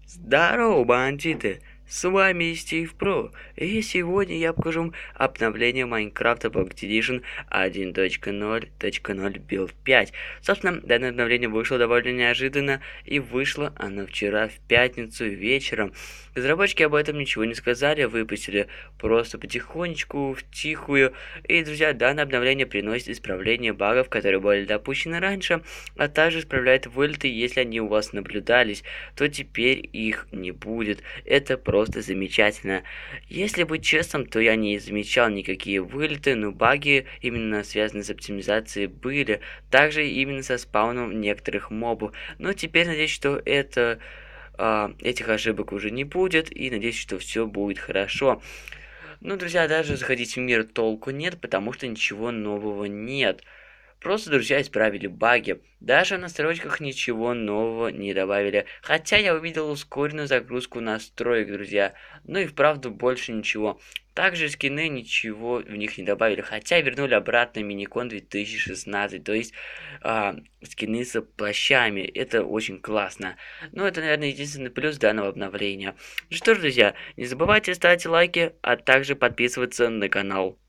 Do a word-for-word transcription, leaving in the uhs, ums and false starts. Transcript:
Здорово, бандиты! С вами Стив Про, и сегодня я покажу вам обновление Minecraft Pocket Edition один точка ноль точка ноль Build пять. Собственно, данное обновление вышло довольно неожиданно, и вышло оно вчера в пятницу вечером. Разработчики об этом ничего не сказали, выпустили просто потихонечку, втихую. И, друзья, данное обновление приносит исправление багов, которые были допущены раньше, а также исправляет вылеты, если они у вас наблюдались, то теперь их не будет. Это просто замечательно. Если быть честным, то я не замечал никакие вылеты, но баги, именно связанные с оптимизацией, были. Также именно со спауном некоторых мобов. Но теперь надеюсь, что это... Uh, этих ошибок уже не будет, и надеюсь, что все будет хорошо. Ну, друзья, даже заходить в мир толку нет, потому что ничего нового нет. Просто, друзья, исправили баги. Даже в настройках ничего нового не добавили. Хотя я увидел ускоренную загрузку настроек, друзья. Ну и вправду больше ничего. Также скины ничего в них не добавили. Хотя вернули обратно миникон две тысячи шестнадцать. То есть а, скины с плащами. Это очень классно. Ну это, наверное, единственный плюс данного обновления. Ну что ж, друзья, не забывайте ставить лайки, а также подписываться на канал.